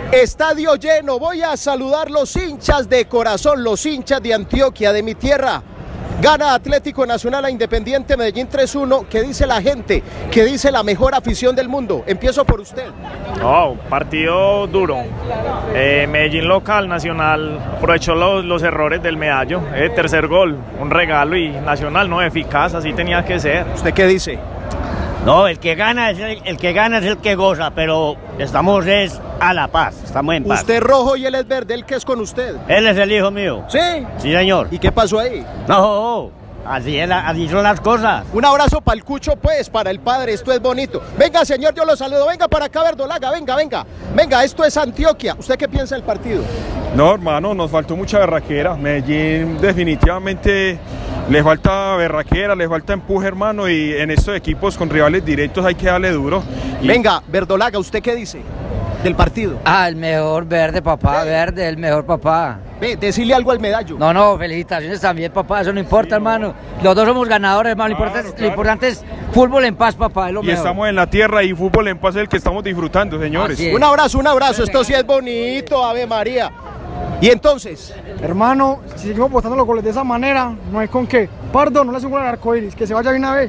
Estadio lleno, voy a saludar los hinchas de corazón, los hinchas de Antioquia, de mi tierra. Gana Atlético Nacional a Independiente Medellín 3-1. ¿Qué dice la gente? ¿Qué dice la mejor afición del mundo? Empiezo por usted. Partido duro. Medellín local, Nacional aprovechó los errores del medallo. Tercer gol, un regalo, y Nacional no eficaz, así tenía que ser. ¿Usted qué dice? No, el que gana es el que goza, pero estamos a la paz, estamos en paz. Usted es rojo y él es verde, ¿el que es con usted? Él es el hijo mío. ¿Sí? Sí, señor. ¿Y qué pasó ahí? No, así son las cosas. Un abrazo para el Cucho, pues, para el padre, esto es bonito. Venga, señor, yo lo saludo, venga para acá, Verdolaga, venga, esto es Antioquia. ¿Usted qué piensa del partido? No, hermano, nos faltó mucha berraquera. Medellín definitivamente le falta berraquera, le falta empuje, hermano, y en estos equipos con rivales directos hay que darle duro. Venga, Verdolaga, ¿usted qué dice del partido? El mejor verde, papá, verde, el mejor papá. Ve, decirle algo al medallo. No, felicitaciones también, papá, eso no importa, hermano. Los dos somos ganadores, hermano, lo importante es fútbol en paz, papá, es lo mejor. Estamos en la tierra y fútbol en paz es el que estamos disfrutando, señores. Un abrazo, esto sí es bonito, Ave María. Y entonces, hermano, si seguimos botando los goles de esa manera, no hay con qué. Pardo, no le hace un gol al arcoíris, que se vaya de una vez.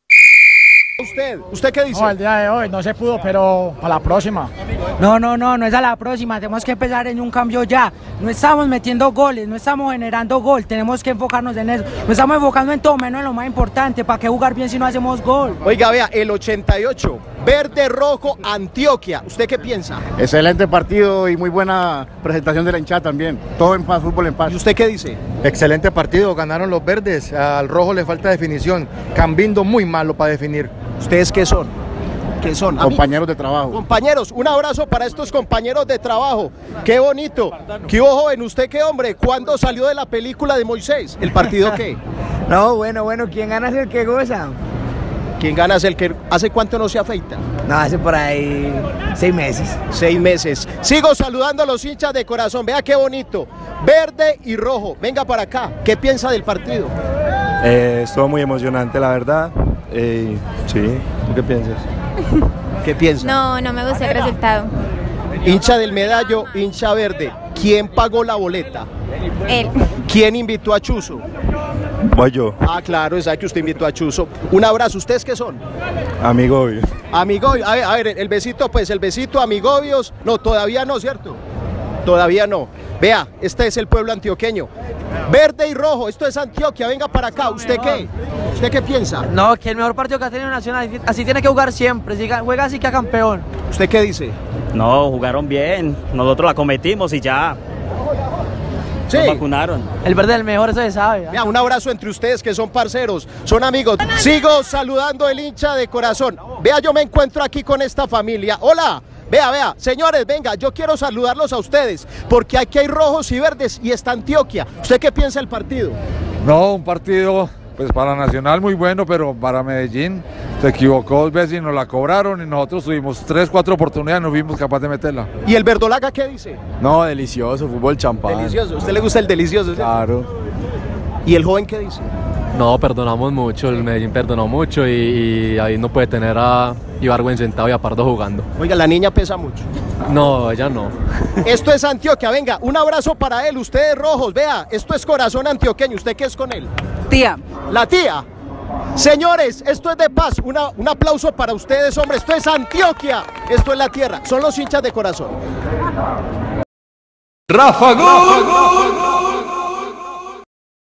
¿Usted qué dice? No, el día de hoy no se pudo, pero para la próxima. No es a la próxima, tenemos que empezar en un cambio ya. No estamos metiendo goles, no estamos generando gol, tenemos que enfocarnos en eso. Nos estamos enfocando en todo menos en lo más importante. ¿Para qué jugar bien si no hacemos gol? Oiga, vea, el 88, verde, rojo, Antioquia. ¿Usted qué piensa? Excelente partido y muy buena presentación de la hinchada también. Todo en paz, fútbol en paz. ¿Y usted qué dice? Excelente partido, ganaron los verdes. Al rojo le falta definición. Cambindo muy malo para definir. ¿Ustedes qué son? ¿Qué son? Compañeros de trabajo. Compañeros, un abrazo para estos compañeros de trabajo. Qué bonito. ¿Qué hubo, joven? ¿Usted qué hombre? ¿Cuándo salió de la película de Moisés? ¿El partido qué? No, bueno, ¿quién gana es el que goza? ¿Quién gana es el que... ¿Hace cuánto no se afeita? No, hace por ahí 6 meses. 6 meses. Sigo saludando a los hinchas de corazón. Vea qué bonito. Verde y rojo. Venga para acá. ¿Qué piensa del partido? Estuvo muy emocionante, la verdad. Sí, ¿tú qué piensas? ¿Qué piensa? No me gusta el resultado. Hincha del medallo, hincha verde. ¿Quién pagó la boleta? Él. ¿Quién invitó a Chuzo? Voy yo. Claro, sabe que usted invitó a Chuzo. Un abrazo. ¿Ustedes qué son? Amigobios. Amigobios. A ver, el besito, pues, el besito, amigobios. No, todavía no, ¿cierto? Todavía no. Vea, este es el pueblo antioqueño. Verde y rojo, esto es Antioquia, venga para acá. ¿Usted qué? ¿Usted qué piensa? No, que el mejor partido que ha tenido Nacional, así tiene que jugar siempre, si juega así que campeón. ¿Usted qué dice? No, jugaron bien, nosotros la cometimos y ya. Sí. Nos vacunaron. El verde es el mejor, eso se sabe. Vea, un abrazo entre ustedes que son parceros, son amigos. Sigo saludando el hincha de corazón. Vea, yo me encuentro aquí con esta familia. Hola. Vea, señores, venga, yo quiero saludarlos a ustedes, porque aquí hay rojos y verdes y está Antioquia. ¿Usted qué piensa del partido? No, un partido, pues para Nacional muy bueno, pero para Medellín se equivocó 2 veces y nos la cobraron y nosotros tuvimos 3, 4 oportunidades y no fuimos capaces de meterla. ¿Y el Verdolaga qué dice? No, delicioso, fútbol champán. Delicioso, ¿a usted le gusta el delicioso? ¿Sí? Claro. ¿Y el joven qué dice? No, perdonamos mucho, el Medellín perdonó mucho y ahí no puede tener a Ibargüen sentado y a Pardo jugando. Oiga, la niña pesa mucho. No, ella no. Esto es Antioquia, venga, un abrazo para él, ustedes rojos, vea, esto es corazón antioqueño, ¿usted qué es con él? Tía. La tía. Señores, esto es de paz, un aplauso para ustedes, hombre, esto es Antioquia, esto es la tierra, son los hinchas de corazón. ¡Ráfago!